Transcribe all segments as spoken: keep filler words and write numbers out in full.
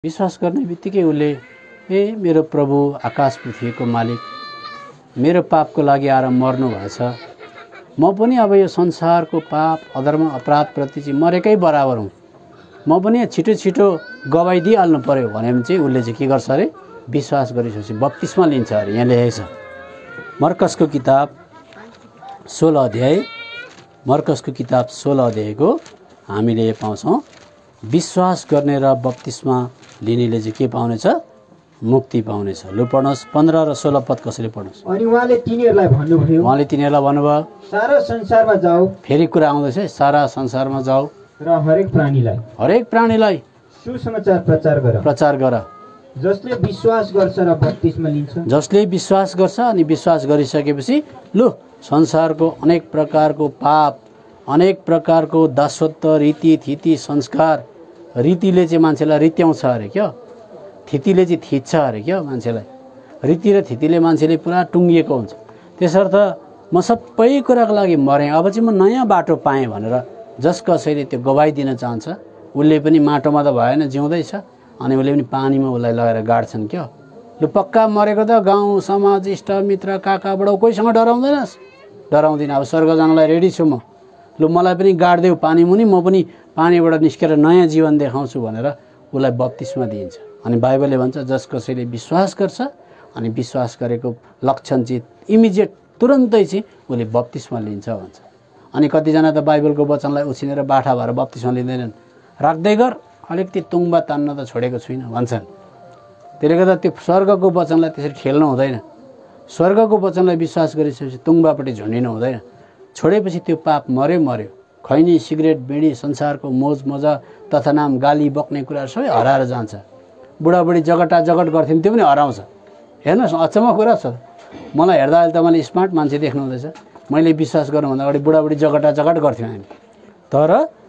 विश्वास गर्ने बित्तिकै उसले ए मेरो प्रभु आकाश पृथ्वीको मालिक मेरो पापको लागि आएर मर्नु भएछ, म पनि अब यो संसारको पाप अधर्म अपराधप्रति चाहिँ मरेकै बराबर हुँ, म पनि छिटो छिटो गवाई दिइहाल्नु पर्यो भने चाहिँ उसले चाहिँ के गर्छ अरे विश्वास गरिसकेपछि बप्तिस्मा लिन्छ अरे। यहाँ लेखेको छ मर्कसको किताब सोह्र अध्याय मर्कसको किताब सोह्र अध्यायको हामीले यो पाउँछौँ विश्वास गर्ने र बप्तिस्मा लिनेले चाहिँ के पाउनेछ? मुक्ति पाउनेछ। लु पढ्नुहोस् पन्ध्र र सोह्र पद कसरी पढ्नुहोस्। अनि उहाँले तिनीहरूलाई भन्नुभयो उहाँले तिनीहरूलाई भन्नुभयो सारा संसारमा जाऊ। फेरि कुरा आउँदैछ सारा संसारमा जाऊ र हरेक प्राणीलाई हरेक प्राणीलाई सुसमाचार प्रचार गर प्रचार गर जसले विश्वास गर्छ र बप्तिस्मा लिन्छ जसले विश्वास गर्छ अनि विश्वास गरिसकेपछि लु संसारको अनेक प्रकारको पाप अनेक प्रकारको दासत्व रीति थिति संस्कार रीतिले चाहिँ मान्छेलाई रित्याउँछ अरे क्या, थितिले चाहिँ थिच्छ अरे क्या मान्छेलाई, रीति र थितिले मान्छेले पुरा टुङ्गिएको हुन्छ। त्यसर्थ म सबै कुराको लागि मरेँ, अब चाहिँ म नयाँ बाटो पाएँ भनेर जस कसैले त्यो गवाई दिन चाहन्छ उसले पनि माटोमा त भएन जिउँदैछ अनि उसले पनि पानीमा उसलाई लगाएर गाड्छन् क्या। लु पक्का मरेको त गाउँ समाज इष्टमित्र काका बडा कोहीसँग डराउँदैनस्? डराउँदिनँ, अब स्वर्ग जानलाई रेडी छु म, लु मलाई पनि गाड्देऊ पानी मुनि, म पनि पानीबाट निस्केर नयाँ जीवन देखाउँछु भनेर उसलाई बप्तिस्मा दिइन्छ। अनि बाइबलले भन्छ जस कसैले विश्वास गर्छ अनि विश्वास गरेको लक्षण चाहिँ इमिजिएट तुरन्तै चाहिँ उसले बप्तिस्मा लिन्छ भन्छ। अनि कतिजना त बाइबलको वचनलाई उछिनेर बाठा भएर बप्तिस्मा लिँदैनन्, राख्दै गर अलिकति तुङ्बा तान्न त छोडेको छुइनँ भन्छन्। त्यसले गर्दा त्यो स्वर्गको वचनलाई त्यसरी खेल्नु हुँदैन। स्वर्गको वचनलाई विश्वास गरिसकेपछि तुङ्बापट्टि झुन्डिनु हुँदैन। छोडेपछि त्यो पाप मर्यो मर्यो। खैनी सिगरेट बिडी संसारको मोज मजा तथा नाम गाली बक्ने कुराहरू सबै हराएर जान्छ। बुढाबुढी जगटा जगट गर्थ्यौँ त्यो पनि हराउँछ। हेर्नुहोस् अचम्म कुरा छ, मलाई हेर्दा अहिले त मैले स्मार्ट मान्छे देख्नु हुँदैछ, मैले विश्वास गर्नुभन्दा अगाडि बुढाबुढी जगटा जगट गर्थ्यौँ हामी, तर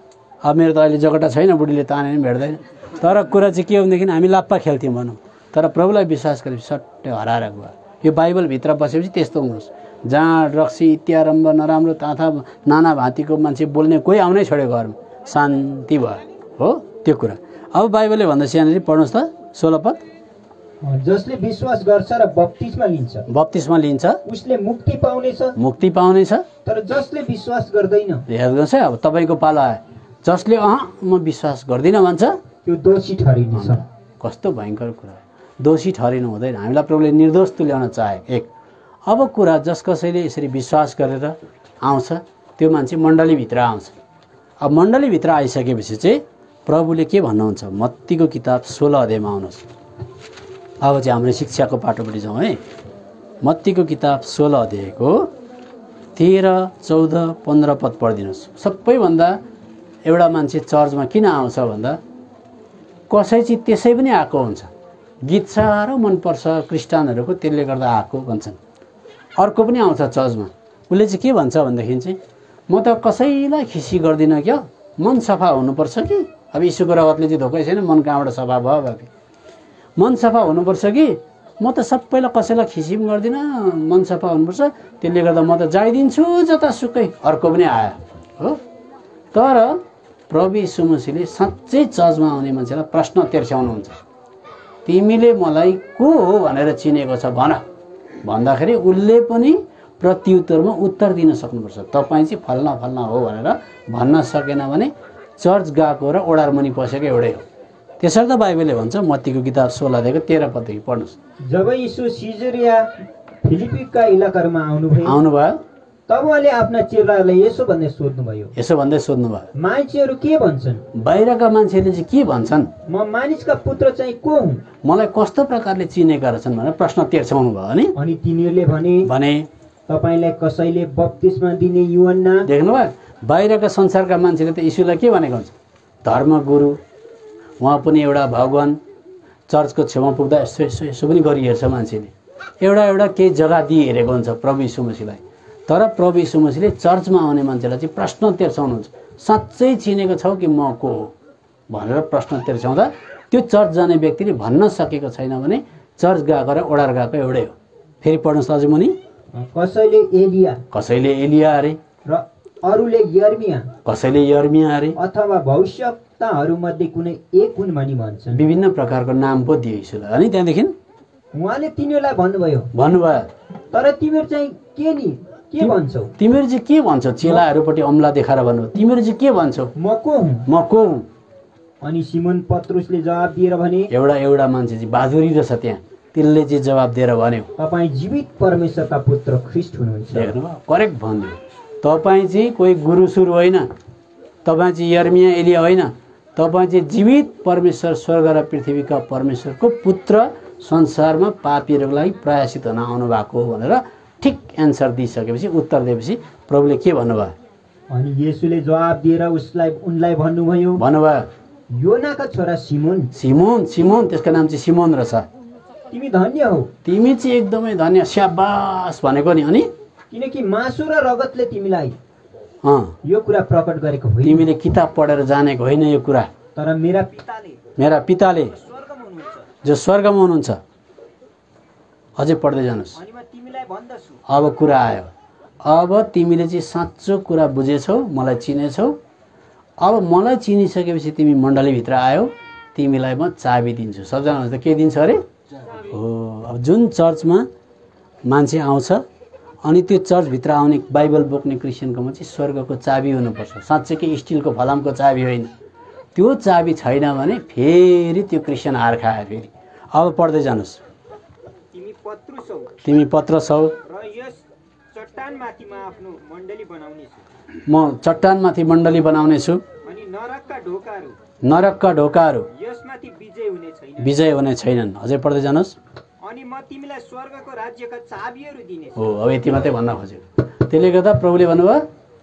अब मेरो त अहिले जगटा छैन, बुढीले ताने पनि भेट्दैन। तर कुरा चाहिँ के हो भनेदेखि हामी लाप्पा खेल्थ्यौँ भनौँ, तर प्रभुलाई विश्वास गरेपछि सट्टै हराएर गयो। यो बाइबलभित्र बसेपछि त्यस्तो हुनुहोस्, जहाँ रक्सी इत्यारम्भ नराम्रो ताथा नाना भाँतीको मान्छे बोल्ने कोही आउनै छोड्यो घरमा, शान्ति भयो हो त्यो कुरा। अब बाइबलले भन्दैछ यहाँनिर पढ्नुहोस् त सोह्र पद, जसले विश्वास गर्छ र बप्तिस्मा लिन्छ बप्तिस्मा लिन्छ उसले मुक्ति पाउनेछ मुक्ति पाउनेछ। तर जसले विश्वास गर्दैन हेर्नुहोस् है, अब तपाईँको पाला आयो, जसले अँ म विश्वास गर्दिनँ भन्छ त्यो दोषी ठहरिनेछ। कस्तो भयङ्कर कुरा, दोषी ठहरिनु हुँदैन। हामीलाई प्रभुले निर्दोष तुल्याउन चाहे। एक अब कुरा जस कसैले यसरी विश्वास गरेर आउँछ त्यो मान्छे मण्डलीभित्र आउँछ। अब मण्डलीभित्र आइसकेपछि चाहिँ प्रभुले के भन्नुहुन्छ, मत्तीको किताब सोह्र अध्यायमा आउनुहोस्। अब चाहिँ हाम्रो शिक्षाको पाटोपट्टि जाउँ है। मत्तीको किताब सोह्र अध्यायको तेह्र चौध पन्ध्र पद पढिदिनुहोस्। सबैभन्दा एउटा मान्छे चर्चमा किन आउँछ भन्दा कसै चाहिँ त्यसै पनि आएको हुन्छ, गीत साह्रो मनपर्छ क्रिस्चियनहरूको त्यसले गर्दा आएको भन्छन्। अर्को पनि आउँछ चर्चमा, उसले चाहिँ के भन्छ भनेदेखि चाहिँ म त कसैलाई खिसी गर्दिनँ क्या, मन सफा हुनुपर्छ कि। अब यीशुको रगतले चाहिँ धोकै छैन, मन कहाँबाट सफा भयो बाबी, मन सफा हुनुपर्छ कि, म त सबैलाई कसैलाई खिसी पनि गर्दिनँ, मन सफा हुनुपर्छ, त्यसले गर्दा म त जाइदिन्छु जतासुकै। अर्को पनि आयो हो। तर प्रभु यीशु मसीहले साँच्चै चर्चमा आउने मान्छेलाई प्रश्न तेर्स्याउनुहुन्छ, तिमीले मलाई को हो भनेर चिनेको छ भन भन्दाखेरि उसले पनि प्रत्युत्तरमा उत्तर दिन सक्नुपर्छ, तपाईँ चाहिँ फल्ना फल्ना हो भनेर भन्न सकेन भने चर्च गएको र ओडारमुनि पसेको एउटै हो। त्यसर्थ बाइबलले भन्छ मत्तीको किताब सोह्र अध्यायको तेह्र पददेखि पढ्नुहोस्। जब यीशु सिजरिया फिलिपीका इलाकाहरूमा आउनुभयो आउनुभयो तब उहाँले आफ्ना चेलाहरूलाई यसो भन्दै सोध्नुभयो यसो भन्दै सोध्नुभयो मान्छेहरू के भन्छन्, बाहिरका मान्छेले चाहिँ के भन्छन्, म मानिसका पुत्र चाहिँ को हुँ, मलाई कस्तो प्रकारले चिनेका रहेछन् भनेर प्रश्न तेर्स्याउनु भयो। अनि अनि तिनीहरूले भने भने तपाईलाई कसैले बप्तिस्मा दिने यूहन्ना। देख्नुभयो, बाहिरका संसारका मान्छेले त यीशुलाई के भनेको हुन्छ, धर्मगुरु, उहाँ पनि एउटा भगवान। चर्चको छेउमा पुग्दा यसो यसो यसो पनि गरिहेर्छ मान्छेले, एउटा एउटा केही जग्गा दिइहेरेको हुन्छ प्रभु यीशु मसीहलाई। तर प्रभु यीशु मसीहले चर्चमा आउने मान्छेलाई चाहिँ प्रश्न तेर्साउनुहुन्छ, साँच्चै चिनेको छौ कि म को हो भनेर प्रश्न तेर्स्याउँदा त्यो चर्च जाने व्यक्तिले भन्न सकेको छैन भने चर्च गएको र ओडार गएको एउटै हो। फेरि पढ्नुहोस् अझै मुनि, कसैले एलिया कसैले एलिया अरे र अरूले यर्मिया कसैले यर्मिया अरे अथवा भविष्यवक्ताहरूमध्ये कुनै एक हुन् भनी भन्छन्। विभिन्न प्रकारको नाम पो दियो यीशुलाई। अनि त्यहाँदेखि उहाँले तिनीहरूलाई भन्नुभयो, भन्नुभयो तर तिमीहरू चाहिँ के नि के भन्छौ? तिमीहरू चाहिँ के भन्छौ? चेलाहरूपट्टि अम्ला देखाएर भन्नु, तिमीहरू चाहिँ के भन्छौ? म को हुँ? म को हुँ? अनि सिमोन पत्रुसले जवाब दिएर भने, एउटा एउटा मान्छे चाहिँ बहादुरी रहेछ त्यहाँ, त्यसले चाहिँ जवाब दिएर भन्यो, तपाईँ जीवित परमेश्वरका पुत्र ख्रीष्ट हुनुहुन्छ। देख्नुभयो, करेक्ट भन्यो। तपाईँ चाहिँ कोही गुरु सुरु होइन, तपाईँ चाहिँ यर्मिया एलिया होइन, तपाईँ चाहिँ जीवित परमेश्वर स्वर्ग र पृथ्वीका परमेश्वरको पुत्र, संसारमा पापीहरूको लागि प्रयासित हुन आउनु भएको हो भनेर ठिक एन्सर दिइसकेपछि, उत्तर दिएपछि प्रभुले के भन्नुभयो? अनि येशूले जवाब दिएर उसलाई उनलाई भन्नुभयो, भन्नुभयो, योनाका छोरा सिमोन, सिमोन सिमोन त्यसको नाम चाहिँ सिमोन रहेछ, तिमी धन्य हौ, तिमी चाहिँ एकदमै धन्य, स्याबास भनेको नि। अनि किनकि मासु र रगतले तिमीलाई अँ यो कुरा प्रकट गरेको होइन, तिमीले किताब पढेर जानेको होइन यो कुरा, तर मेरा पिताले मेरा पिताले स्वर्गमा हुनुहुन्छ। जो स्वर्गमा हुनुहुन्छ। अझै पढ्दै जानुहोस्। अनि म तिमीलाई भन्दछु, अब कुरा आयो, अब तिमीले चाहिँ साँचो कुरा बुझेछौ, मलाई चिनेछौ। अब मलाई चिनिसकेपछि तिमी मण्डलीभित्र आयो, तिमीलाई म चाबी दिन्छु। सबजना त के दिन्छ अरे? हो। अब जुन चर्चमा मान्छे आउँछ अनि त्यो चर्चभित्र आउने बाइबल बोक्ने क्रिस्चियनकोमा चाहिँ स्वर्गको चाबी हुनुपर्छ, साँच्चैकै स्टिलको फलामको चाबी होइन। त्यो चाबी छैन भने फेरि त्यो क्रिस्चियन हार खायो फेरि। अब पढ्दै जानुहोस्। तिमी पत्रुस हौ तिमी पत्रस हौ, र यस चट्टानमाथि म आफ्नो मण्डली बनाउनेछु, म चट्टानमाथि मण्डली बनाउनेछु, अनि नरकका ढोकाहरू नरकका ढोकाहरू यसमाथि विजय हुने छैन। विजय हुने छैनन्। अझै पढ्दै जानुहोस्। अनि म तिमीलाई स्वर्गको राज्यका चाबीहरू दिनेछु। हो, अब यति मात्रै भन्न खोजेको। त्यसले गर्दा प्रभुले भन्नुभयो,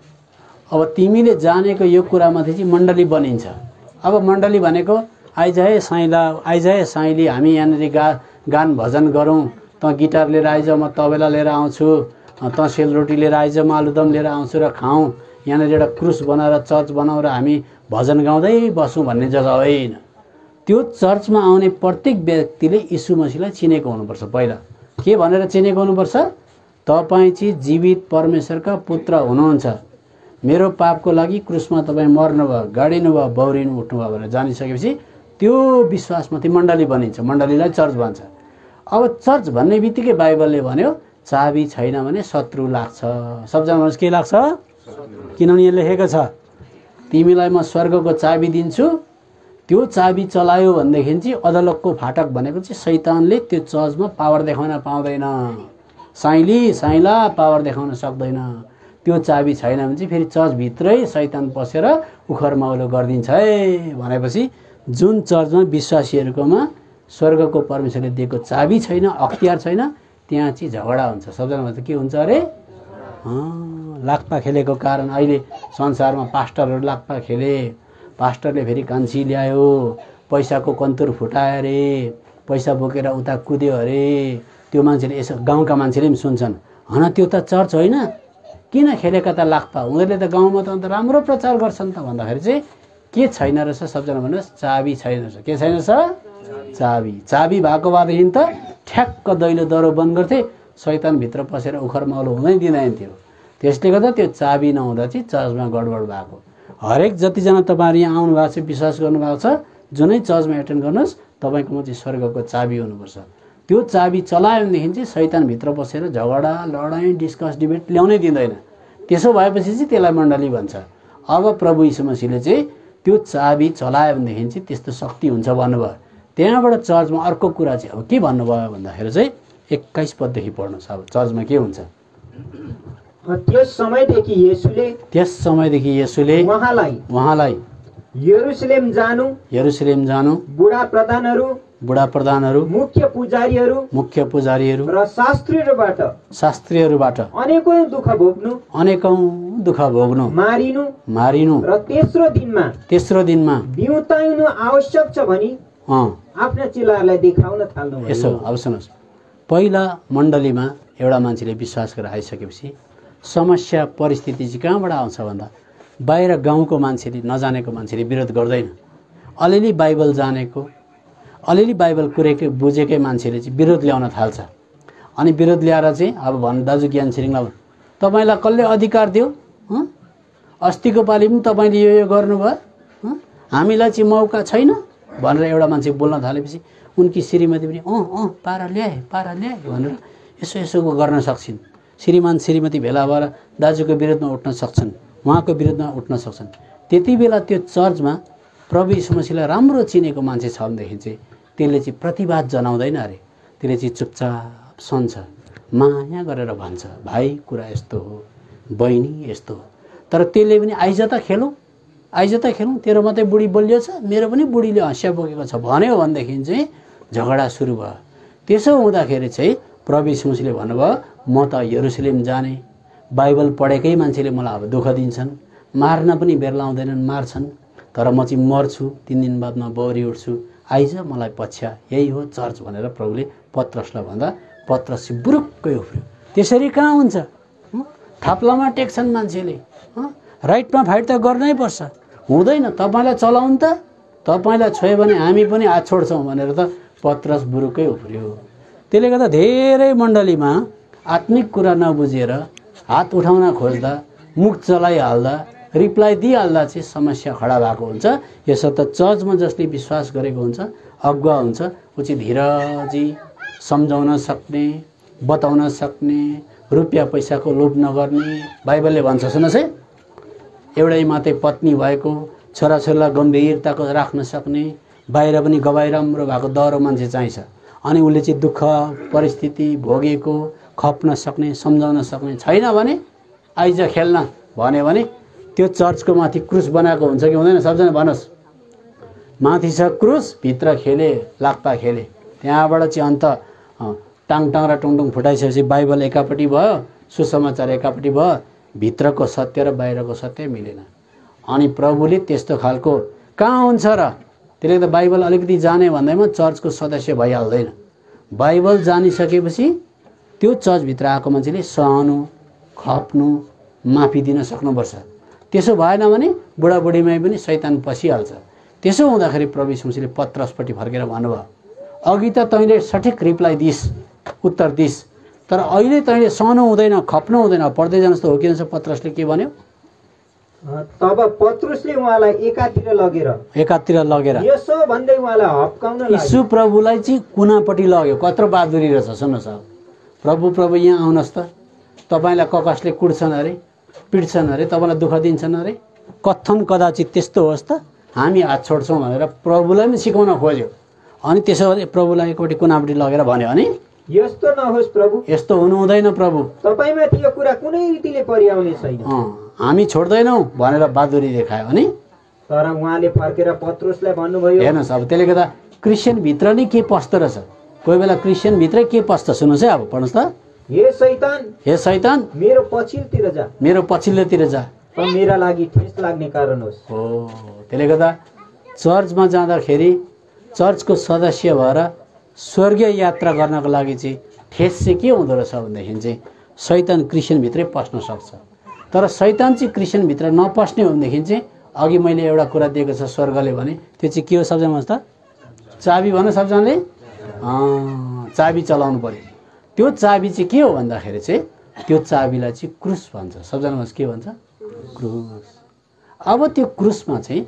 अब तिमीले जानेको यो कुरामाथि चाहिँ मण्डली बनिन्छ। अब मण्डली भनेको आइज है साइला, आइज है साइली, हामी यहाँनिर गा गान भजन गरौँ, त गिटार लिएर आइज, म तबेला लिएर आउँछु, त सेलरोटी लिएर आइज, म आलुदम लिएर आउँछु र खाउँ, यहाँनिर एउटा क्रुस बनाएर चर्च बनाउँ र हामी भजन गाउँदै बसौँ भन्ने जग्गा होइन। त्यो चर्चमा आउने प्रत्येक व्यक्तिले यीशु मसीहलाई चिनेको हुनुपर्छ। पहिला के भनेर चिनेको हुनुपर्छ? तपाईँ चाहिँ जीवित परमेश्वरका पुत्र हुनुहुन्छ, मेरो पापको लागि क्रुसमा तपाईँ मर्नुभयो, गाडिनु भयो, बौरिनु उठ्नुभयो भनेर जानिसकेपछि त्यो विश्वासमाथि मण्डली बनिन्छ, मण्डलीलाई चर्च भन्छ। अब चर्च भन्ने बित्तिकै बाइबलले भन्यो चाबी छैन भने शत्रु लाग्छ। सबजना के लाग्छ? किनभने यहाँ लेखेको छ, तिमीलाई म स्वर्गको चाबी दिन्छु, त्यो चाबी चलायो भनेदेखि चाहिँ अदालतको फाटक भनेको चाहिँ शैतानले त्यो चर्चमा पावर देखाउन पाउँदैन, साइली साइला पावर देखाउन सक्दैन। त्यो चाबी छैन भने चाहिँ फेरि चर्चभित्रै शैतान पसेर उखर माउलो गरिदिन्छ है भनेपछि जुन चर्चमा विश्वासीहरूकोमा स्वर्गको परमेश्वरले दिएको चाबी छैन, अख्तियार छैन, त्यहाँ चाहिँ झगडा हुन्छ। सबजना त के हुन्छ अरे? लाक्पा खेलेको कारण अहिले संसारमा पास्टरहरू लाक्पा खेले, पास्टरले फेरि कान्छी ल्यायो, पैसाको कन्तुर फुटायो अरे, पैसा बोकेर उता कुद्यो अरे, त्यो मान्छेले यसो गाउँका मान्छेले पनि सुन्छन्, हन त्यो त चर्च होइन, किन खेलेका त लाक्पा, उनीहरूले त गाउँमा त अन्त राम्रो प्रचार गर्छन् त भन्दाखेरि चाहिँ के छैन रहेछ? सबजना भन्नुहोस्, चाबी छैन रहेछ। के छैन रहेछ? चाबी। चाबी भएको भएदेखि त ठ्याक्क दैलो दरो बन्द गर्थे, शैतानभित्र पसेर उखर माउलो हुँदै दिँदैन थियो। त्यसले गर्दा त्यो चाबी नहुँदा चाहिँ चर्चमा गडबड भएको। हरेक जतिजना तपाईँहरू यहाँ आउनु भएको छ, विश्वास गर्नुभएको छ, जुनै चर्चमा एटेन्ड गर्नुहोस्, तपाईँकोमा चाहिँ स्वर्गको चाबी हुनुपर्छ। त्यो चाबी चलायो भनेदेखि चाहिँ शैतानभित्र बसेर झगडा लडाइँ डिस्कस डिबेट ल्याउनै दिँदैन। त्यसो भएपछि चाहिँ त्यसलाई मण्डली भन्छ। अब प्रभु यीशु मसीहले चाहिँ त्यो चाबी चलायो भनेदेखि चाहिँ त्यस्तो शक्ति हुन्छ भन्नुभयो। त्यहाँबाट चर्चमा अर्को कुरा चाहिँ अब के भन्नुभयो भन्दाखेरि चाहिँ एक्काइस पददेखि पढ्नुहोस्। अब चर्चमा के हुन्छ? त्यस समयदेखि येशूले त्यस समयदेखि येशूले उहाँलाई उहाँलाई यरुशलेम जानु, यरुशलेम जानु, बुढा प्रधानहरू, बुढा प्रधानहरू, मुख्य पुजारीहरू मुख्य पुजारीहरू र शास्त्रीहरूबाट शास्त्रीहरूबाट अनेकौं दुःख भोग्नु, अनेकौं दुःख भोग्नु, मारिनु मारिनु र तेस्रो दिनमा तेस्रो दिनमा बिउताउनु आवश्यक छ भनी अँ आफ्ना चेलाहरूलाई देखाउन थाल्नु। यसो अब सुन्नुहोस्, पहिला मण्डलीमा एउटा मान्छेले विश्वास गरेर आइसकेपछि समस्या परिस्थिति चाहिँ कहाँबाट आउँछ भन्दा बाहिर गाउँको मान्छेले, नजानेको मान्छेले विरोध गर्दैन। अलिअलि बाइबल जानेको, अलिअलि बाइबल कुरेकै बुझेकै मान्छेले चाहिँ विरोध ल्याउन थाल्छ। अनि विरोध ल्याएर चाहिँ अब भन् दाजु ज्ञान छिरिङलाई, तपाईँलाई कसले अधिकार दियो? अस्तिको पालि पनि तपाईँले यो यो गर्नुभयो, हामीलाई चाहिँ मौका छैन भनेर एउटा मान्छे बोल्न थालेपछि उनकी श्रीमती पनि अँ अँ पारा ल्याए पारा ल्याए भनेर यसो यसो गर्न सक्छिन्। श्रीमान श्रीमती भेला भएर दाजुको विरुद्धमा उठ्न सक्छन्, उहाँको विरुद्धमा उठ्न सक्छन्। त्यति बेला त्यो चर्चमा प्रभु यीशु मसीहलाई राम्रो चिनेको मान्छे छ भनेदेखि चाहिँ त्यसले चाहिँ प्रतिवाद जनाउँदैन अरे, त्यसले चाहिँ चुपचाप सन्छ, माया गरेर भन्छ भाइ कुरा यस्तो हो, बहिनी यस्तो हो। तर त्यसले पनि आइज त खेलौँ आइज त खेलौँ, तेरो मात्रै बुढी बलियो छ, मेरो पनि बुढीले हँसिया बोकेको छ भन्यो भनेदेखि चाहिँ झगडा सुरु भयो। त्यसो हुँदाखेरि चाहिँ प्रभु यीशु मसीहले भन्नुभयो म त यरुशलेम जाने, बाइबल पढेकै मान्छेले मलाई अब दुःख दिन्छन्, मार्न पनि बेर लाउँदैनन्, मार्छन्, तर म चाहिँ मर्छु, तिन दिन बादमा बौरी उठ्छु, आइज मलाई पछ्या, यही हो चर्च भनेर प्रभुले पत्रसलाई भन्दा पत्रस चाहिँ बुरुक्कै उफ्रियो। त्यसरी कहाँ हुन्छ? थाप्लामा टेक्छन् मान्छेले, राइटमा फाइट त गर्नै पर्छ, हुँदैन तपाईँलाई चलाउनु त, तपाईँलाई छोयो भने हामी पनि हात छोड्छौँ भनेर त पत्रस बुरुक्कै उफ्रियो। त्यसले गर्दा धेरै मण्डलीमा आत्मिक कुरा नबुझेर हात उठाउन खोज्दा, मुख चलाइहाल्दा, रिप्लाई दिइहाल्दा चाहिँ समस्या खडा भएको हुन्छ। यसर्थ चर्चमा जसले विश्वास गरेको हुन्छ, अगुवा हुन्छ, ऊ चाहिँ धीरजी सम्झाउन सक्ने, बताउन सक्ने, रुपियाँ पैसाको लोभ नगर्ने। बाइबलले भन्छ सुन्नुहोस् है, एउटै मात्रै पत्नी भएको, छोराछोरीलाई गम्भीरताको राख्न सक्ने, बाहिर पनि गवाई राम्रो भएको दह्रो मान्छे चाहिन्छ। अनि उसले चाहिँ दुःख परिस्थिति भोगेको खप्न सक्ने, सम्झाउन सक्ने छैन भने आइज खेल्न भन्यो भने त्यो चर्चको माथि क्रुस बनाएको हुन्छ कि हुँदैन? सबजना भन्नुहोस्। माथि छ क्रुस, भित्र खेले लाक्पा खेले, त्यहाँबाट चाहिँ अन्त टाङ टाङ र टुङटुङ फुटाइसकेपछि बाइबल एकापट्टि भयो, सुसमाचार एकापट्टि भयो, भित्रको सत्य र बाहिरको सत्य मिलेन। अनि प्रभुले त्यस्तो खालको कहाँ हुन्छ र? त्यसले त बाइबल अलिकति जाने भन्दैमा चर्चको सदस्य भइहाल्दैन। बाइबल जानिसकेपछि त्यो चर्चभित्र आएको मान्छेले सहनु, खप्नु, माफी दिन सक्नुपर्छ। त्यसो भएन भने बुढाबुढीमै पनि शैतान पसिहाल्छ। त्यसो हुँदाखेरि प्रभु यीशु मसीहले पत्रसपट्टि फर्केर भन्नुभयो, अघि त तैँले सठिक रिप्लाई दिस्, उत्तर दिस्, तर अहिले तैँले सहनु हुँदैन, खप्नु हुँदैन। पढ्दै जानुहोस् त हो किन पत्रसले के भन्यो? तब पत्रुसले उहाँलाई एकातिर लगेर एकातिर लगेर यसो भन्दै उहाँलाई हप्काउन लाग्यो। यीशु प्रभुलाई चाहिँ कुनापट्टि लग्यो। कत्रो बहादुरी रहेछ सुन्नुहोस्। अब प्रभु प्रभु यहाँ आउनुहोस् त, तपाईँलाई ककसले कुट्छन् अरे, पिट्छन् अरे, तपाईँलाई दुःख दिन्छन् अरे, कथन कदाचित त्यस्तो होस् त, हामी हात छोड्छौँ भनेर प्रभुलाई पनि सिकाउन खोज्यो। अनि त्यसो भने प्रभुलाई एकपट्टि कुनापट्टि लगेर भन्यो अनि यस्तो नहोस् प्रभु, यस्तो हुनु हुँदैन प्रभु, तपाईँमाथि यो कुरा कुनै रीतिले परिआउने छैन, हामी छोड्दैनौँ भनेर बहादुरी देखायो। अनि तर उहाँले फर्केर पत्रुसलाई भन्नुभयो, हेर्नुहोस् अब त्यसले गर्दा क्रिस्चियनभित्र नै के पस्दो रहेछ, कोही बेला क्रिस्चियनभित्रै के पस्छ सुन्नुहोस् है। अब पढ्नुहोस् त, हे शैतान हे शैतान मेरो पछिल्लोतिर जा, मेरो पछिल्लोतिर जा, त मेरा लागि ठेस लाग्ने कारण होस्। हो त्यसले गर्दा चर्चमा जाँदाखेरि चर्चको सदस्य भएर स्वर्गीय यात्रा गर्नको लागि चाहिँ ठेस चाहिँ के हुँदो रहेछ भनेदेखि चाहिँ शैतान क्रिस्चियनभित्रै पस्न सक्छ। तर शैतान चाहिँ क्रिस्चियनभित्र नपस्ने हो भनेदेखि चाहिँ अघि मैले एउटा कुरा दिएको छ स्वर्गले भने, त्यो चाहिँ के हो सबैजना त? चाबी भन सबजनाले, चाबी चलाउनु पर्यो। त्यो चाबी चाहिँ के हो भन्दाखेरि चाहिँ त्यो चाबीलाई चाहिँ क्रुस भन्छ। सबजना के भन्छ? क्रुस। अब त्यो क्रुसमा चाहिँ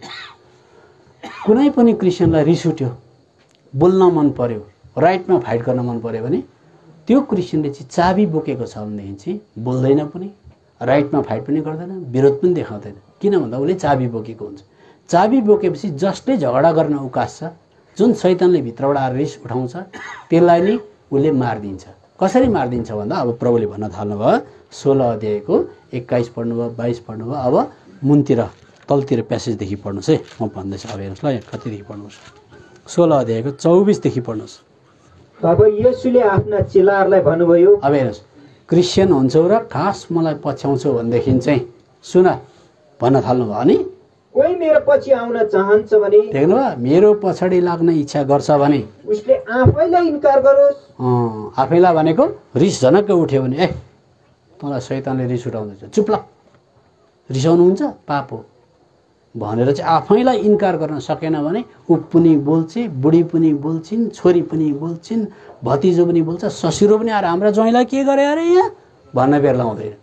कुनै पनि क्रिस्चियनलाई रिस उठ्यो, बोल्न मन पर्यो, राइटमा फाइट गर्न मन पर्यो भने त्यो क्रिस्चियनले चाहिँ चाबी बोकेको छ भनेदेखि चाहिँ बोल्दैन पनि, राइटमा फाइट पनि गर्दैन, विरोध पनि देखाउँदैन। किन भन्दा उसले चाबी बोकेको हुन्छ। चाबी बोकेपछि जसले झगडा गर्न उकास्छ, जुन शैतानले भित्रबाट आएर रिस उठाउँछ, त्यसलाई नै उसले मारिदिन्छ। कसरी मारिदिन्छ भन्दा अब प्रभुले भन्न थाल्नुभयो, सोह्र अध्यायको एक्काइस पढ्नुभयो, बाइस पढ्नुभयो। अब मुनतिर तलतिर प्यासेजदेखि पढ्नुहोस् है, म भन्दैछु। अब हेर्नुहोस् ल, कतिदेखि पढ्नुहोस्? सोह्र अध्यायको चौबिसदेखि पढ्नुहोस्। तब येशूले आफ्ना चेलाहरूलाई भन्नुभयो, अब हेर्नुहोस्, क्रिस्चियन हुन्छौ र खास मलाई पछ्याउँछौ भनेदेखि चाहिँ सुन भन्न थाल्नुभयो। अनि कोही मेरो पछि आउन चाहन्छ भने, देख्नुभयो, मेरो पछाडि लाग्न इच्छा गर्छ भने उसले आफैलाई इन्कार गरोस्। आफैलाई भनेको रिस झनक्कै उठ्यो भने, ए मलाई शैतानले रिस उठाउँदैछ, चुप ल, रिसाउनुहुन्छ पाप हो भनेर चाहिँ आफैलाई इन्कार गर्न सकेन भने ऊ पनि बोल्छे, बुढी पनि बोल्छिन्, छोरी पनि बोल्छिन्, भतिजो पनि बोल्छ, ससुरो पनि आएर हाम्रा ज्वाइँलाई के गरे अरे यहाँ भन्न बेर लाउँदैन।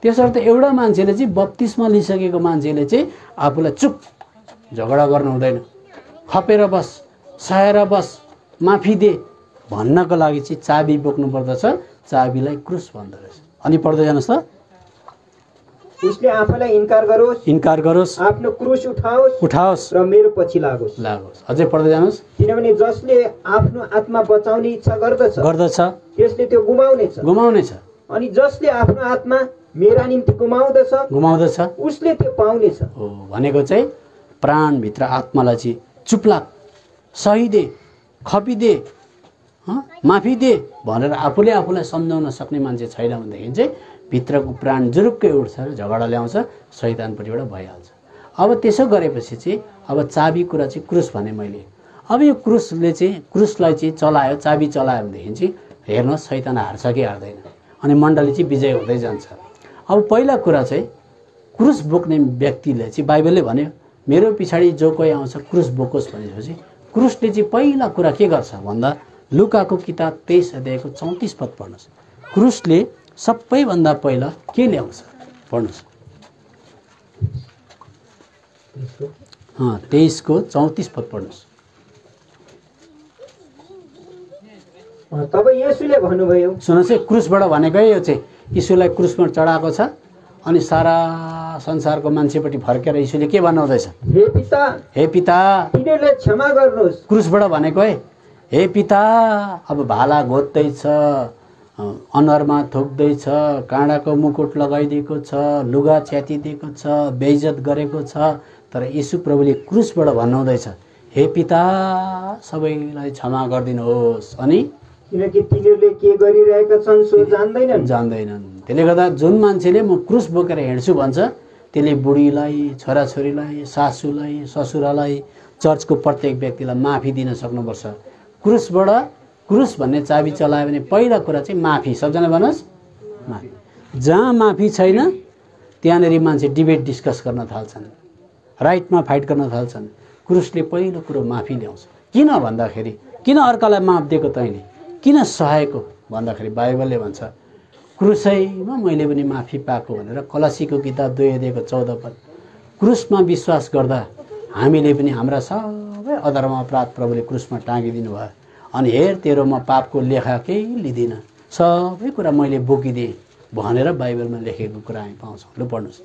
त्यसर्थ एउटा मान्छेले चाहिँ बत्तिसमा लिइसकेको मान्छेले चाहिँ आफूलाई चुप झगडा गर्नु हुँदैन, खपेर बस, सहेर बस, माफी दे भन्नको लागि चाहिँ चाबी बोक्नु पर्दछ। चाबीलाई क्रुस भन्दो रहेछ। अनि पढ्दै जानुहोस् त। उसले आफूलाई इन्कार गरोस्, इन्कार गरोस्, आफ्नो क्रुस उठाओस् उठाओस् र मेरो पछि लागोस्। लागोस्। अझै पढ्दै जानुहोस्। किनभने जसले आफ्नो आत्मा बचाउने इच्छा गर्दछ गर्दछ त्यसले त्यो गुमाउनेछ, गुमाउनेछ। अनि जसले आफ्नो आत्मा मेरा निम्ति गुमाउँदछ गुमाउँदछ उसले त्यो पाउनेछ। हो भनेको चाहिँ प्राणभित्र आत्मालाई चाहिँ चुपलाक, सही दे, खपिदे, माफी दे भनेर आफूले आफूलाई सम्झाउन सक्ने मान्छे छैन भनेदेखि चाहिँ भित्रको प्राण जुरुक्कै उठ्छ र झगडा ल्याउँछ, शैतानपट्टिबाट भइहाल्छ। अब त्यसो गरेपछि चाहिँ अब चाबी कुरा चाहिँ क्रुस भने मैले। अब यो क्रुसले चाहिँ क्रुसलाई चाहिँ चलायो, चाबी चलायो भनेदेखि चाहिँ हेर्नुहोस् शैतान हार्छ कि हार्दैन, अनि मण्डली चाहिँ विजय हुँदै जान्छ। अब पहिला कुरा चाहिँ क्रुस बोक्ने व्यक्तिले चाहिँ बाइबलले भन्यो मेरो पछाडि जो कोही आउँछ क्रुस बोकोस् भनेपछि क्रुसले चाहिँ पहिला कुरा के गर्छ भन्दा लुकाको किताब तेइस अध्यायको चौतिस पद पढ्नुहोस्। क्रुसले सबैभन्दा पहिला के ल्याउँछ पढ्नुहोस्। तेइसको चौतिस पद पढ्नुहोस्। तब येशूले भन्नुभयो, सुन्नुहोस् है, क्रुसबाट भनेकै यो चाहिँ यीशुलाई क्रुसमा चढाएको छ। अनि सारा संसारको मान्छेपट्टि फर्केर यीशुले के भन्नुहुँदैछ? हे पिता, हे पिता तिनीहरूलाई क्षमा गर्नुहोस्। क्रुसबाट भनेको है, हे पिता। अब भाला घोत्दैछ, अनुहारमा थोक्दैछ, काँडाको मुकुट लगाइदिएको छ, लुगा च्यातिदिएको छ, बेइज्जत गरेको छ, तर यीशु प्रभुले क्रुसबाट भन्नुहुँदैछ हे पिता सबैलाई क्षमा गरिदिनुहोस्। अनि किनकि तिनीहरूले के गरिरहेका छन् सो जान्दैनन् जान्दैनन् त्यसले गर्दा जुन मान्छेले म क्रुस बोकेर हिँड्छु भन्छ त्यसले बुढीलाई, छोराछोरीलाई, सासूलाई, ससुरालाई, चर्चको प्रत्येक व्यक्तिलाई माफी दिन सक्नुपर्छ। क्रुसबाट क्रुस भन्ने चाबी चलायो भने पहिला कुरा चाहिँ माफी। सबजना भन्नुहोस् माफी। जहाँ माफी छैन त्यहाँनिर मान्छे डिबेट डिस्कस गर्न थाल्छन्, राइटमा फाइट गर्न थाल्छन्। क्रुसले पहिलो कुरो माफी ल्याउँछ। किन भन्दाखेरि किन अर्कालाई माफ दिएको तैँले, किन सहायको भन्दाखेरि बाइबलले भन्छ क्रुसैमा मैले पनि माफी पाएको भनेर। कलसीको किताब दुई अध्यायको चौध पद। क्रुसमा विश्वास गर्दा हामीले पनि हाम्रा सबै अधर्म अपराध प्रभुले क्रुसमा टाँगिदिनु भयो। अनि हेर तेरो म पापको लेखा केही लिँदिनँ, सबै कुरा मैले बोकिदिएँ भनेर बाइबलमा लेखेको कुरा हामी पाउँछौँ। लु पढ्नुहोस्।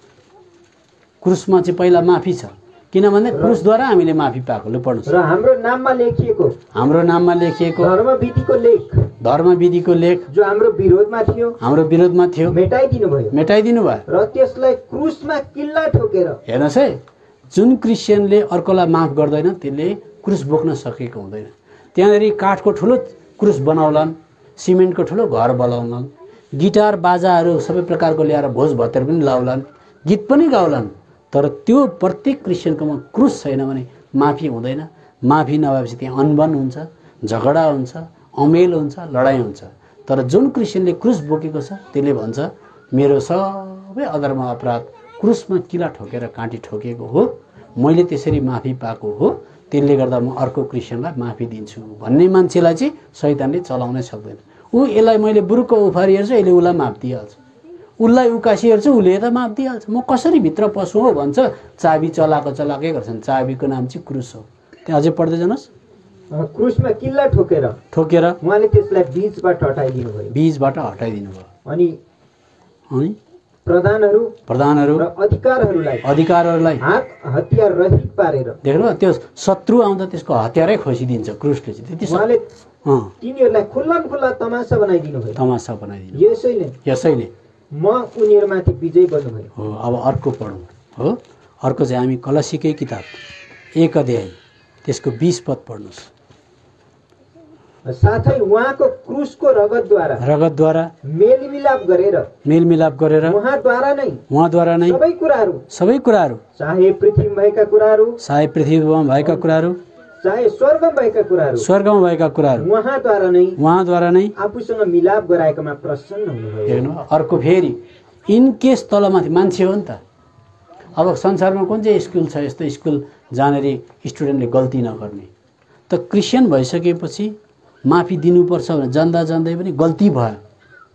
क्रुसमा चाहिँ पहिला माफी छ, किनभने क्रुसद्वारा हामीले माफी पाएको। लु पढ्नुहोस्। र हाम्रो नाममा लेखिएको हाम्रो नाममा लेखिएको धर्मविधिको लेख धर्मविधिको लेख जो हाम्रो विरोधमा थियो हाम्रो विरोधमा थियो मेटाइदिनु भयो मेटाइदिनु भयो र त्यसलाई क्रुसमा किल्ला ठोकेर। हेर्नुहोस् है, जुन क्रिस्चियनले अर्कोलाई माफ गर्दैन त्यसले क्रुस बोक्न सकेको हुँदैन। त्यहाँनिर काठको ठुलो क्रुस बनाउलान्, सिमेन्टको ठुलो घर बनाउलान्, गिटार बाजाहरू सबै प्रकारको ल्याएर भोज भतेर पनि लाउलान्, गीत पनि गाउलान्, तर त्यो प्रत्येक क्रिस्चियनकोमा क्रुस छैन भने माफी हुँदैन। माफी नभएपछि त्यहाँ अनबन हुन्छ, झगडा हुन्छ, अमेल हुन्छ, लडाइँ हुन्छ। तर जुन क्रिस्चियनले क्रुस बोकेको छ त्यसले भन्छ मेरो सबै अधर्म अपराध क्रुसमा किला ठोकेर काँटी ठोकेको हो, मैले त्यसरी माफी पाएको हो, त्यसले गर्दा म अर्को क्रिस्चियनलाई माफी दिन्छु भन्ने मान्छेलाई चाहिँ शैतानले चलाउनै सक्दैन। ऊ यसलाई मैले बुरुक्क उफारी हेर्छु, यसले उसलाई माफ दिइहाल्छ, उसलाई उकासी हेर्छु उसले त माफ दिइहाल्छ, म कसरी भित्र पसु हो भन्छ। चाबी चलाएको चलाएकै गर्छन्। चाबीको नाम चाहिँ क्रुस हो। त्यहाँ अझै पढ्दै जानुहोस्। क्रुसमा किल्ला ठोकेर ठोकेर उहाँले त्यसलाई बीचबाट हटाइदिनु भयो बीचबाट हटाइदिनु भयो। अनि अनि प्रधानहरू प्रधानहरू र अधिकारहरूलाई अधिकारहरूलाई हात हतियार रहित पारेर देख्नु त्यो शत्रु आउँदा त्यसको हतियारै खोसिदिन्छ क्रुसले चाहिँ। त्यति उहाँले अँ तिनीहरूलाई खुल्ला खुल्ला तमासा बनाइदिनु भयो। तमासा बनाइदिनु यसैले यसैले म उनीहरूमाथि विजय गर्नुभयो। हो। अब अर्को पढौँ। हो, अर्को चाहिँ हामी कलसीकै किताब एक अध्याय त्यसको बिस पद पढ्नुहोस्। साथै उहाँको क्रुसको रगतद्वारा रगतद्वारा मेलमिलाप गरेर मेलमिलाप गरेर उहाँद्वारा नै उहाँद्वारा नै सबै कुराहरू सबै कुराहरू चाहे पृथ्वीमा भएका कुराहरू चाहे पृथ्वीमा भएका कुराहरू चाहे स्वर्गमा भएका कुराहरू स्वर्गमा भएका कुराहरू उहाँद्वारा नै उहाँद्वारा नै आफूसँग मिलाप गराएकोमा प्रसन्न हुनुभयो। हेर्नु अर्को फेरि इनकेस तलमाथि मान्छे हो नि त। अब संसारमा कुन चाहिँ स्कुल छ यस्तो स्कुल जहाँनिर स्टुडेन्टले गल्ती नगर्ने? त क्रिस्चियन भइसकेपछि माफी दिनुपर्छ भने जान्दा जान्दै पनि गल्ती भयो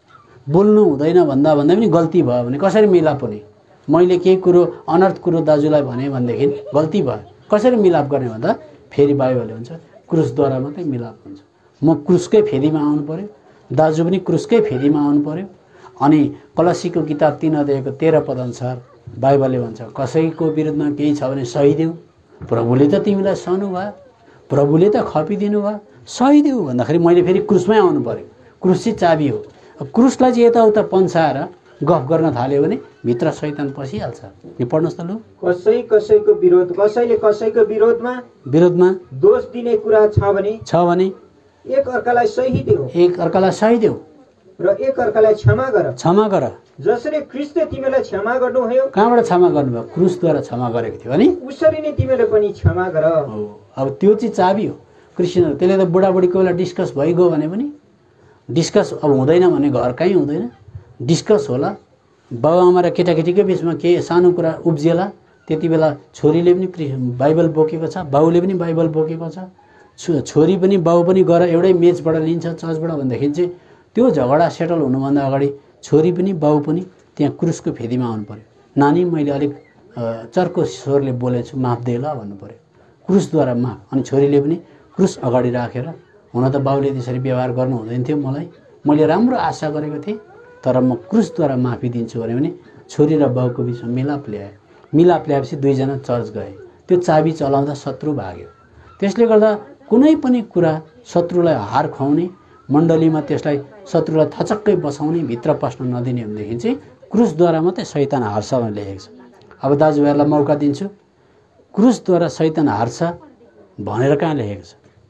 बोल्नु हुँदैन भन्दा भन्दै पनि गल्ती भयो भने कसरी मिलाप हुने? मैले केही कुरो अनर्थ कुरो दाजुलाई भने भनेदेखि गल्ती भयो, कसरी मिलाप गर्ने भन्दा फेरि बाइबलले हुन्छ क्रुसद्वारा मात्रै मिलाप हुन्छ। म क्रुसकै फेदीमा आउनु पर्यो, दाजु पनि क्रुसकै फेदीमा आउनु पर्यो। अनि कलसीको किताब तीन अध्यायको तेह्र पद अनुसार बाइबलले भन्छ कसैको विरुद्धमा केही छ भने सहिदेऊ, प्रभुले त तिमीलाई सहनु भयो, प्रभुले त खपिदिनु भयो, सहिदेऊ भन्दाखेरि मैले फेरि क्रुसमै आउनु पर्यो। क्रुस चाहिँ चाबी हो। क्रुसलाई चाहिँ यताउता पन्साएर गफ गर्न थाल्यो भने भित्र शैतान पसिहाल्छ। यो पढ्नुहोस् त लु। कसै कसैको विरोध कसैले कसैको विरोधमा विरोधमा दोष दिने कुरा छ भने छ भने एक अर्कालाई सही देऊ, एक अर्कालाई सही देऊ र एक अर्कालाई क्षमा गर, क्षमा गर जसरी ख्रीष्टले तिमीलाई क्षमा गर्नुभयो। कहाँबाट क्षमा गर्नुभयो? क्रुसद्वारा क्षमा गरेको थियो अनि उसरी नै तिमीले पनि क्षमा गर। हो, अब त्यो चाहिँ चाबी हो क्रिस्चियनहरू। त्यसले त बुढाबुढीको बेला डिस्कस भइगयो भने पनि डिस्कस अब हुँदैन भने घर कहीँ हुँदैन, डिस्कस होला। बाबुआमा र केटाकेटीकै बिचमा केही सानो कुरा उब्जिएला, त्यति बेला छोरीले पनि बाइबल बोकेको छ, बाउले पनि बाइबल बोकेको छ, छो छोरी पनि बाउ पनि गएर एउटै मेचबाट लिन्छ चर्चबाट भनेदेखि चाहिँ त्यो झगडा सेटल हुनुभन्दा अगाडि छोरी पनि बाउ पनि त्यहाँ क्रुसको फेदीमा आउनु पर्यो। नानी मैले अलिक चर्को स्वरले बोलेछु, माफ दे ल भन्नु पर्यो, क्रुसद्वारा माफ। अनि छोरीले पनि क्रुस अगाडि राखेर, हुन त बाउले त्यसरी व्यवहार गर्नु हुँदैन थियो, मलाई मैले राम्रो आशा गरेको थिएँ तर म क्रुसद्वारा माफी दिन्छु भने भने छोरी र बाउको बिचमा मिलाप ल्याए। मिलाप ल्याएपछि दुईजना चर्च गए। त्यो चाबी चलाउँदा शत्रु भाग्यो। त्यसले गर्दा कुनै पनि कुरा शत्रुलाई हार खुवाउने, मण्डलीमा त्यसलाई शत्रुलाई थचक्कै बसाउने, भित्र पस्न नदिने भनेदेखि चाहिँ क्रुसद्वारा मात्रै शैतान हार्छ भनेर लेखेको छ। अब दाजुभाइहरूलाई मौका दिन्छु, क्रुसद्वारा शैतान हार्छ भनेर कहाँ लेखेको छ?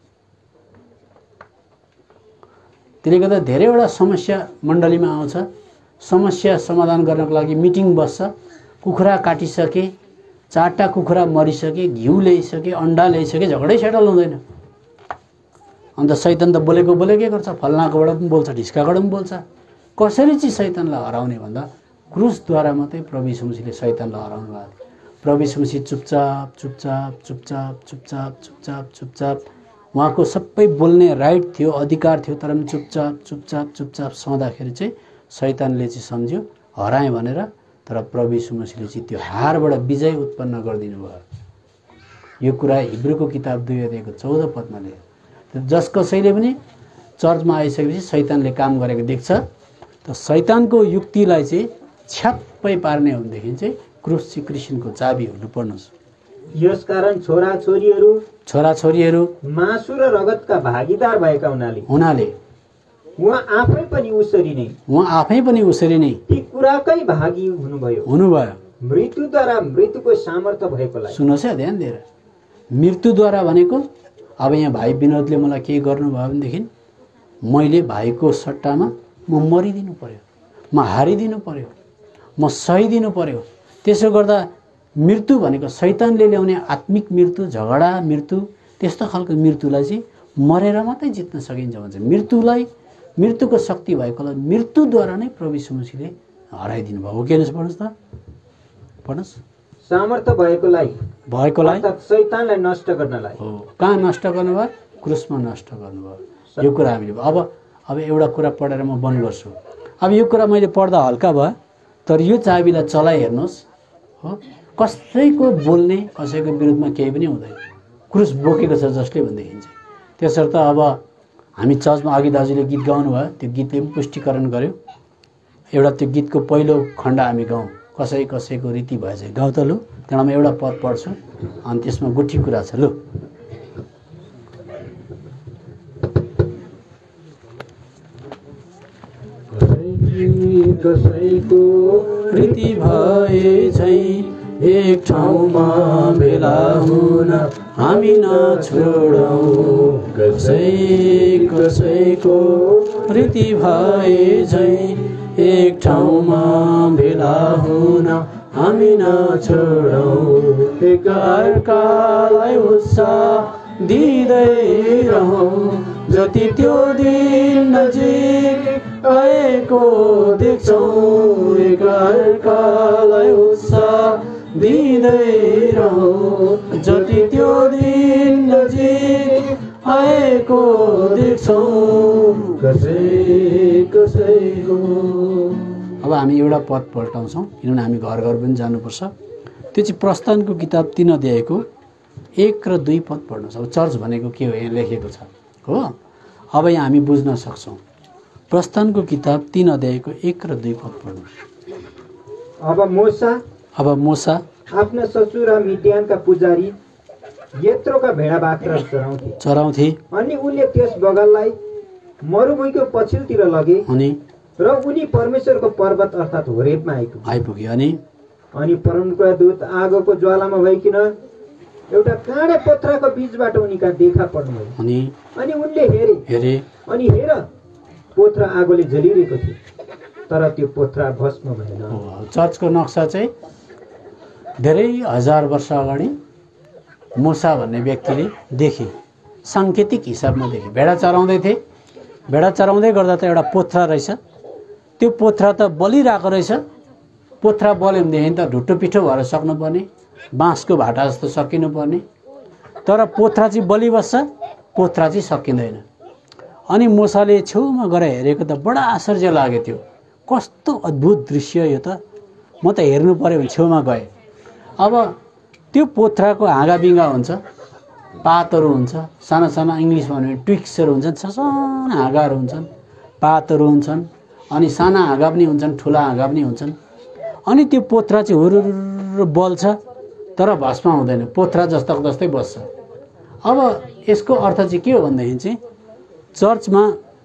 त्यसले गर्दा धेरैवटा समस्या मण्डलीमा आउँछ। समस्या समाधान गर्नको लागि मिटिङ बस्छ, कुखुरा काटिसके, चारवटा कुखुरा मरिसके, घिउ ल्याइसके, अन्डा ल्याइसके, झगडै सेटल हुँदैन। अन्त शैतान त बोलेको बोलेकै गर्छ, फल्नाकोबाट पनि बोल्छ, ढिस्काबाट पनि बोल्छ। कसरी चाहिँ शैतानलाई हराउने भन्दा क्रुसद्वारा मात्रै प्रभु यीशु मसीहले शैतानलाई हराउनु भएको थियो। प्रभु यीशु मसीह चुपचाप चुपचाप चुपचाप चुपचाप चुपचाप चुपचाप उहाँको सबै बोल्ने राइट थियो, अधिकार थियो, तर पनि चुपचाप चुपचाप चुपचाप सहँदाखेरि चाहिँ शैतानले चाहिँ सम्झ्यो हराएँ भनेर। तर प्रभु यीशु मसीहले चाहिँ त्यो हारबाट विजय उत्पन्न गरिदिनु भयो। यो कुरा हिब्रूको किताब दुई अध्यायको चौध पदमा लेख्यो। जस कसैले पनि चर्चमा आइसकेपछि शैतानले काम गरेको देख्छ त शैतानको युक्तिलाई चाहिँ छ्याप्पै पार्ने हो भनेदेखि चाहिँ क्रुस चाहिँ क्रिस्चियनको चाबी हो। पढ्नुहोस्। यसकारण छोराछोरीहरू छोराछोरीहरू मासु र रगतका भागीदार भएका हुनाले हुनाले उहाँ आफै पनि उसरी नै उहाँ आफै पनि उसरी नै ती कुराकै भागी हुनुभयो हुनुभयो मृत्युद्वारा मृत्युको सामर्थ्य भएकोलाई। सुन्नुहोस् है ध्यान दिएर, मृत्युद्वारा भनेको अब यहाँ भाइ विनोदले मलाई केही गर्नुभयो भनेदेखि मैले भाइको सट्टामा म मरिदिनु पर्यो, म हारिदिनु पर्यो, म सहिदिनु पर्यो। त्यसो गर्दा मृत्यु भनेको शैतानले ल्याउने आत्मिक मृत्यु, झगडा मृत्यु, त्यस्तो खालको मृत्युलाई चाहिँ मरेर मात्रै जित्न सकिन्छ भन्छ। मृत्युलाई, मृत्युको शक्ति भएकोलाई मृत्युद्वारा नै प्रभु यीशु मसीहले हराइदिनु भयो। हो के पढ्नुहोस् त, पढ्नुहोस्। सामर्थ्य भएकोलाई भएकोलाई अर्थात् शैतानलाई नष्ट गर्नलाई। हो, कहाँ नष्ट गर्नुभयो? क्रुसमा नष्ट गर्नुभयो। यो कुरा हामीले अब अब एउटा कुरा पढेर म बन्द गर्छु। अब यो कुरा मैले पढ्दा हल्का भयो, तर यो चाबीलाई चलाइ हेर्नुहोस्। हो, कसैको बोल्ने, कसैको विरुद्धमा केही पनि हुँदैन। क्रुस बोकेको छ जसले भनेदेखि चाहिँ त्यसर्थ अब हामी चर्चमा अघि दाजुले गीत गाउनु भयो, त्यो गीतले पनि पुष्टिकरण गर्यो। एउटा त्यो गीतको पहिलो खण्ड हामी गाउँ, कसै कसैको रीति भएछ, गाउँ त लु। त्यहाँबाट म एउटा पद पढ्छु अनि त्यसमा गुठी कुरा छ लु। कसैको रीति भए झैं एक ठाउँमा भेला हुन हामी नछोडौँ। कसै कसैको रीति भए झैं एक ठाउँमा भेला हुन हामी नछोडौँ। एक अर्कालाई उत्साह दिँदै रहौँ, जति त्यो दिन नजिक आएको देख्छौँ। एक अर्कालाई उत्साह दिँदै रहौँ, जति त्यो दिन नजिक आएको देख्छौँ। कसै कसैको अब हामी एउटा पद पल्टाउँछौँ किनभने हामी घर घर पनि जानुपर्छ। त्यो चाहिँ प्रस्थानको किताब तीन अध्यायको एक र दुई पद पढ्नुहोस्। अब चर्च भनेको के हो यहाँ लेखेको छ हो। अब यहाँ हामी बुझ्न सक्छौँ। प्रस्थानको किताब तीन अध्यायको एक र दुई पद पढ्नुहोस्। अब मोसा अब मोसा आफ्ना ससुरा मिडियानका पुजारी यत्रोका भेडा बाख्रा चराउँथे चराउँथे अनि उनले त्यस बगललाई मरुभूमिको पछिल्लोतिर लगे अनि र उनी परमेश्वरको पर्वत अर्थात् होरेबमा आइपुगे आइपुग्यो अनि अनि परमका दूत आगोको ज्वालामा भइकिन एउटा काँडे पत्राको बीचबाट उनीका देखा पर्नुभयो। अनि अनि उनले हेरे हेरे अनि हेर पोथ्रा आगोले जलिरहेको थियो तर त्यो पोथ्रा भस्म भएन। चर्चको नक्सा चाहिँ धेरै हजार वर्ष अगाडि मूसा भन्ने व्यक्तिले देखे, साङ्केतिक हिसाबमा देखे। भेडा चराउँदै थिए, भेडा चराउँदै गर्दा त एउटा पोथ्रा रहेछ, त्यो पोथ्रा त बलिरहेको रहेछ। पोथ्रा बल्यो भनेदेखि त ढुट्टो पिठो भएर सक्नुपर्ने, बाँसको भाटा जस्तो सकिनुपर्ने, तर पोथ्रा चाहिँ बलिबस्छ, पोथ्रा चाहिँ सकिँदैन। अनि मूसाले छेउमा गएर हेरेको त बडा आश्चर्य लाग्यो। त्यो कस्तो अद्भुत दृश्य यो त, म त हेर्नु पर्यो भने छेउमा गएँ। अब त्यो पोथ्राको हाँगा बिङ्गा हुन्छ, पातहरू हुन्छ, साना साना इङ्ग्लिसमा भने ट्विक्सहरू हुन्छन्, ससाना हाँगाहरू हुन्छन्, पातहरू हुन्छन्, अनि साना हाँगा पनि हुन्छन्, ठुला हाँगा पनि हुन्छन्। अनि त्यो पोथ्रा चाहिँ हुरुरु बल्छ तर भस्म हुँदैन, पोथ्रा जस्तो जस्तै बस्छ। अब यसको अर्थ चाहिँ के हो भनेदेखि चाहिँ चर्चमा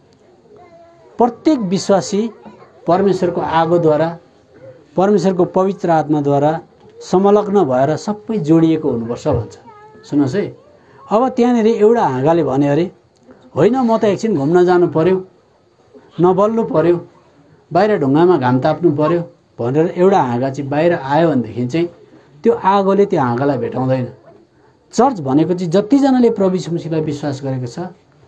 प्रत्येक विश्वासी परमेश्वरको आगोद्वारा, परमेश्वरको पवित्र आत्माद्वारा संलग्न भएर सबै जोडिएको हुनुपर्छ भन्छ। सुन्नुहोस् है, अब त्यहाँनिर एउटा हाँगाले भन्यो अरे होइन म त एकछिन घुम्न जानु पर्यो, नबल्नु पर्यो, बाहिर ढुङ्गामा घाम ताप्नु पर्यो भनेर एउटा हाँगा चाहिँ बाहिर आयो भनेदेखि चाहिँ त्यो आगोले त्यो हाँगालाई भेटाउँदैन। चर्च भनेको चाहिँ जतिजनाले प्रभु यीशु मसीहलाई विश्वास गरेको छ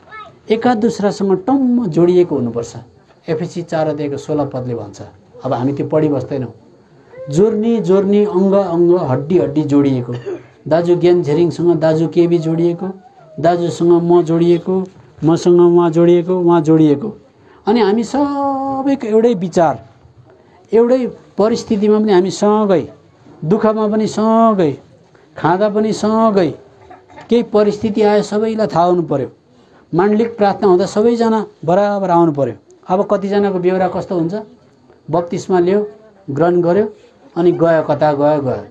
एका दुस्रासँग टम्म जोडिएको हुनुपर्छ। एफएसी चार अध्यायको सोह्र पदले भन्छ। अब हामी त्यो पढि बस्दैनौँ। जोर्नी जोर्नी अङ्ग अङ्ग हड्डी हड्डी जोडिएको, दाजु ज्ञान झेरिङसँग दाजु केबी जोडिएको, दाजुसँग म जोडिएको, मसँग उहाँ जोडिएको, उहाँ जोडिएको, अनि हामी सबैको एउटै विचार, एउटै परिस्थितिमा पनि हामी सँगै, दुःखमा पनि सँगै, खाँदा पनि सँगै, केही परिस्थिति आयो सबैलाई थाहा हुनु पर्यो। माण्डलिक प्रार्थना हुँदा सबैजना बराबर आउनु पर्यो। अब कतिजनाको बेहोरा कस्तो हुन्छ, बप्तिस्मा लियो, ग्रहण गर्यो, अनि गयो, कता गयो गयो,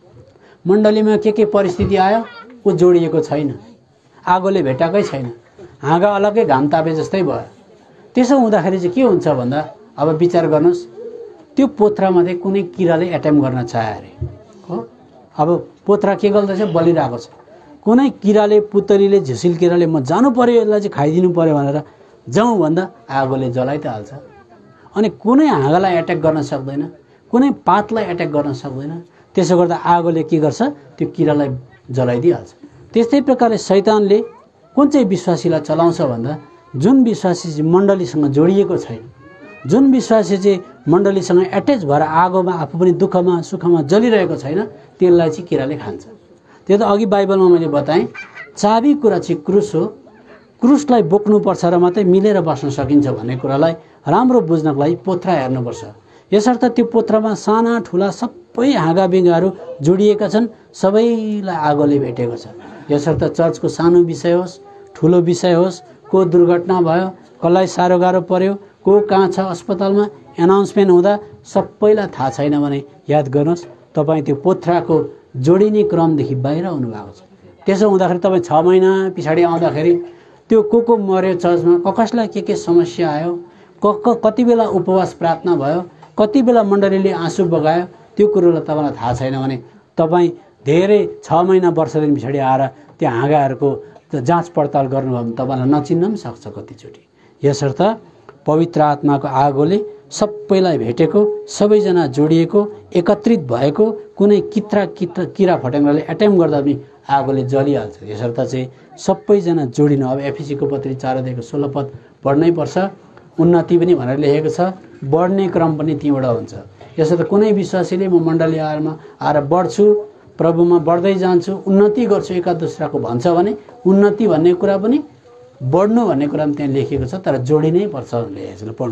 मण्डलीमा के के परिस्थिति आयो ऊ जोडिएको छैन, आगोले भेटाएकै छैन, हाँगा अलग्गै घाम तापे जस्तै भयो। त्यसो हुँदाखेरि चाहिँ के हुन्छ भन्दा अब विचार गर्नुहोस्, त्यो पोथ्रामा चाहिँ कुनै किराले एटेम्प गर्न चाह्यो अरे हो। अब पोथ्रा के गर्दैछ, बलिरहेको छ, कुनै किराले, पुतलीले, झुसिल किराले म जानु पर्यो, यसलाई चाहिँ खाइदिनु पर्यो भनेर जाउँ भन्दा आगोले जलाइ त हाल्छ। अनि कुनै हाँगालाई एट्याक गर्न सक्दैन, कुनै पातलाई एट्याक गर्न सक्दैन। त्यसो गर्दा आगोले के गर्छ, त्यो किरालाई जलाइदिइहाल्छ। त्यस्तै प्रकारले शैतानले कुन चाहिँ विश्वासीलाई चलाउँछ भन्दा जुन विश्वासी चाहिँ मण्डलीसँग जोडिएको छैन, जुन विश्वासी चाहिँ मण्डलीसँग एट्याच भएर आगोमा आफू पनि दुःखमा सुखमा जलिरहेको छैन, त्यसलाई चाहिँ किराले खान्छ। त्यो त अघि बाइबलमा मैले बताएँ, चाबी कुरा चाहिँ क्रुस हो। क्रुसलाई बोक्नुपर्छ र मात्रै मिलेर बस्न सकिन्छ भन्ने कुरालाई राम्रो बुझ्नको लागि पोथ्रा हेर्नुपर्छ। यसर्थ त्यो पोथ्रामा साना ठुला सबै हाँगा बिङ्गाहरू जोडिएका छन्, सबैलाई आगोले भेटेको छ। यसर्थ चर्चको सानो विषय होस्, ठुलो विषय होस्, को दुर्घटना भयो, कसलाई साह्रो गाह्रो पर्यो, को कहाँ छ अस्पतालमा, एनाउन्समेन्ट हुँदा सबैलाई थाहा छैन भने याद गर्नुहोस् तपाईँ त्यो पोथ्राको जोडिने क्रमदेखि बाहिर आउनु भएको छ। त्यसो हुँदाखेरि तपाईँ छ महिना पछाडि आउँदाखेरि त्यो को को मर्यो चर्चमा, क कसलाई के के समस्या आयो, क क कति बेला उपवास प्रार्थना भयो, कति बेला मण्डलीले आँसु बगायो, त्यो कुरोलाई तपाईँलाई थाहा छैन भने तपाईँ धेरै छ महिना वर्ष दिन पछाडि आएर त्यो हाँगाहरूको जाँच पडताल गर्नुभयो भने तपाईँलाई नचिन्न पनि सक्छ कतिचोटि। यसर्थ पवित्र आत्माको आगोले सबैलाई भेटेको, सबैजना जोडिएको, एकत्रित भएको, कुनै कित्रा कित्रा किरा फट्याङ्ग्राले एटेम्प गर्दा पनि आगोले जलिहाल्छ। यसर्थ चाहिँ सबैजना जोडिनु। अब एफएसीको पत्री चार अध्यायको सोह्र पद पढ्नै पर्छ। उन्नति पनि भनेर लेखेको छ, बढ्ने क्रम पनि त्यहीँबाट हुन्छ। यसर्थ कुनै विश्वासीले म मण्डली आएरमा आएर बढ्छु, प्रभुमा बढ्दै जान्छु, उन्नति गर्छु एका दोस्राको भन्छ भने उन्नति भन्ने कुरा पनि बढ्नु भन्ने कुरा पनि त्यहाँ लेखिएको छ, तर जोडिनै पर्छ लेखेको छ। पढ्नुहोस्।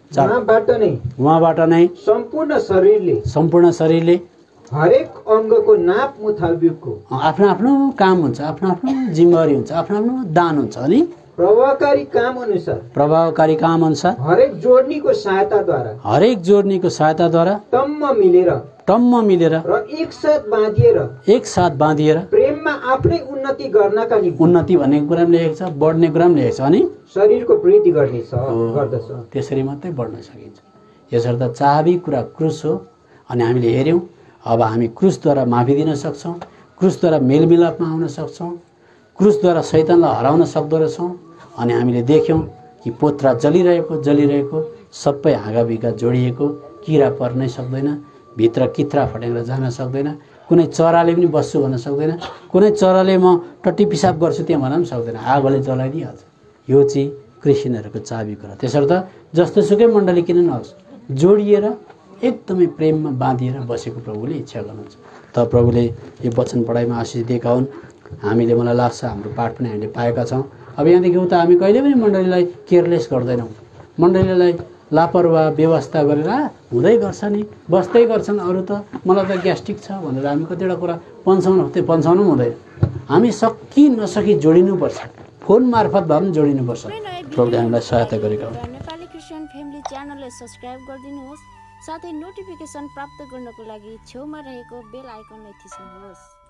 चार उहाँबाट नै उहाँबाट नै सम्पूर्ण शरीरले सम्पूर्ण शरीरले हरेक अङ्गको नाप मुताबिकको आफ्नो आफ्नो काम हुन्छ, आफ्नो आफ्नो जिम्मेवारी हुन्छ, आफ्नो आफ्नो दान हुन्छ अनि प्रभावकारी काम अनुसार प्रभावकारी काम अनुसार हरेक जोड्नीको सहायताद्वारा हरेक जोड्नीको सहायताद्वारा टम्म मिलेर टम्म मिलेर र एकसाथ बाँधिएर एक साथ बाँधिएर प्रेममा आफ्नै उन्नति गर्नका निम्ति उन्नति भन्ने कुरा पनि लेखेको छ, बढ्ने कुरा पनि लेखेको छ अनि शरीरको वृद्धि गर्नेछ हो, गर्दछ। त्यसरी मात्रै बढ्न सकिन्छ। यसर्थ चाबी कुरा क्रुस हो। अनि हामीले हेऱ्यौँ अब हामी क्रुसद्वारा माफी दिन सक्छौँ, क्रुसद्वारा मेलमिलापमा आउन सक्छौँ, क्रुसद्वारा शैतानलाई हराउन सक्दो रहेछौँ। अनि हामीले देख्यौँ कि पोत्रा जलिरहेको जलिरहेको सबै हाँगाभिगा जोडिएको, किरा पर्नै सक्दैन, भित्र कित्रा फटेर जान सक्दैन, कुनै चराले पनि बस्छु भन्न सक्दैन, कुनै चराले म टट्टी पिसाब गर्छु त्यहाँ भन्न पनि सक्दैन, आगोले जलाइदिइहाल्छ। यो चाहिँ क्रिस्चियनहरूको चाबी कुरा। त्यसर्थ जस्तोसुकै मण्डली किन नहोस्, जोडिएर एकदमै प्रेममा बाँधिएर बसेको प्रभुले इच्छा गर्नुहुन्छ। त प्रभुले यो वचन पढाइमा आशिष दिएका हुन्। हामीले मलाई लाग्छ हाम्रो पाठ पनि हामीले पाएका छौँ। अब यहाँदेखि उता हामी कहिले पनि मण्डलीलाई केयरलेस गर्दैनौँ, मण्डलीलाई लापरवाह व्यवस्था गरेर आ हुँदै गर्छ नि, बस्दै गर्छन्, अरू त मलाई त ग्यास्ट्रिक छ भनेर हामी कतिवटा कुरा पन्छाउनु त्यो पन्छाउनु पनि हुँदैन। हामी सकि नसकि जोडिनुपर्छ, फोन मार्फत भए पनि जोडिनुपर्छ। प्रभुले हामीलाई सहायता गरेका हुन्। नेपाली क्रिस्चियन फ्यामिली च्यानललाई सब्स्क्राइब गरिदिनुहोस्, साथै नोटिफिकेसन प्राप्त गर्नको लागि छेउमा रहेको बेल आइकनलाई थिच्नुहोस्।